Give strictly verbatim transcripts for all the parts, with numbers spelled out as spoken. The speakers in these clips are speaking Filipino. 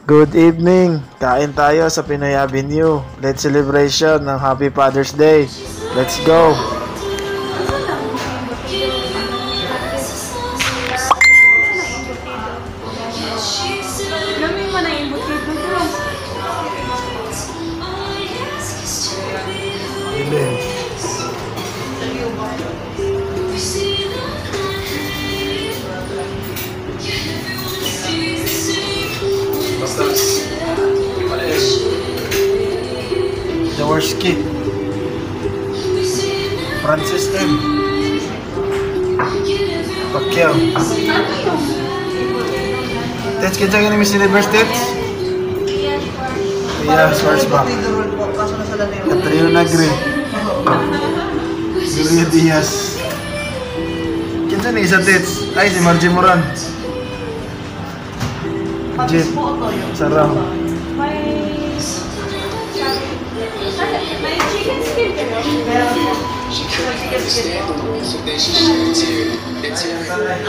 Good evening! Kain tayo sa Pinoy Avenue. Let's celebration ng Happy Father's Day. Let's go! The worst kid, Francis M. Pacquiao. Tets, kinsa ka ni Miss Universe, Tets? Iya, Schwarzbach. Catriona Gray. Gloria Diaz. Kinsa ni isa, Tets? Ay, si Margie Moran. Jet. Sarang. My chicken skin, you know? She couldn't understand the rules, so then she shed a tear. A tear.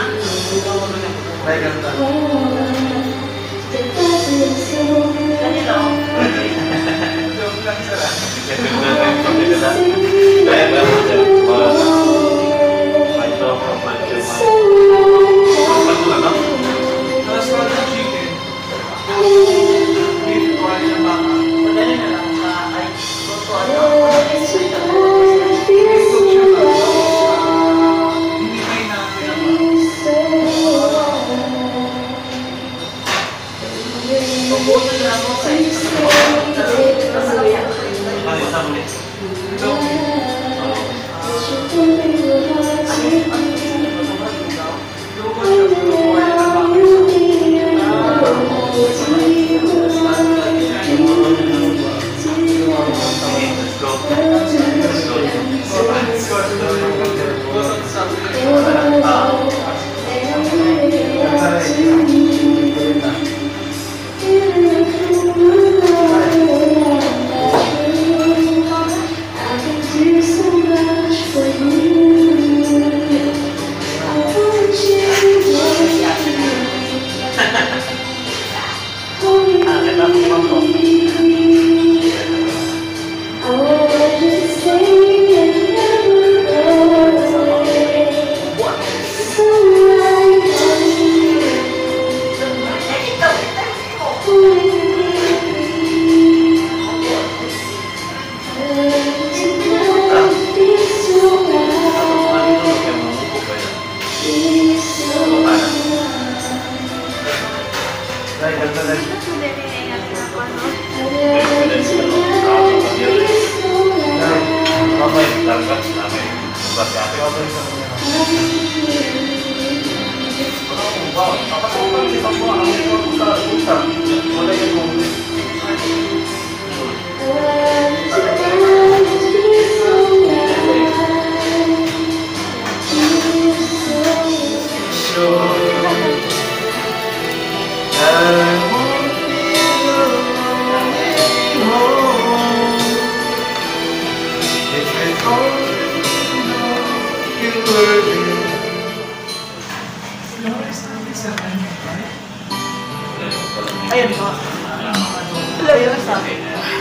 Ayan po. Hello, yun sa akin.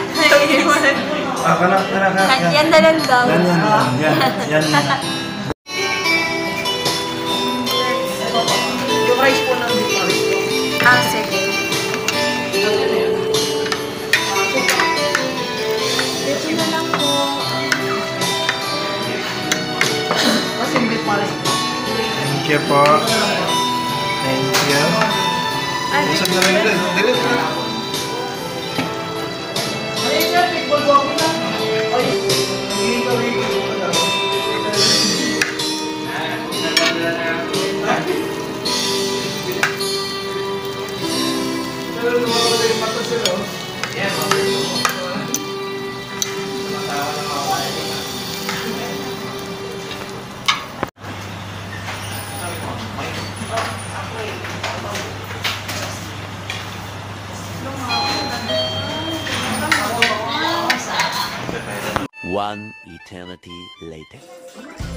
Ah, kana, kana, kana. Yan na lang daw. Yan, yan, yan, yan. Yung rice po ng beef rice po. Ah, sige. Dito na lang po. Kasi beef rice po. Thank you po. Thank you. Isang na rin din. Dili na. Ayun yan, people po ako na. Ayun. Hindi ka rin. Pero lumawala yung mata sila. Yan. One eternity later.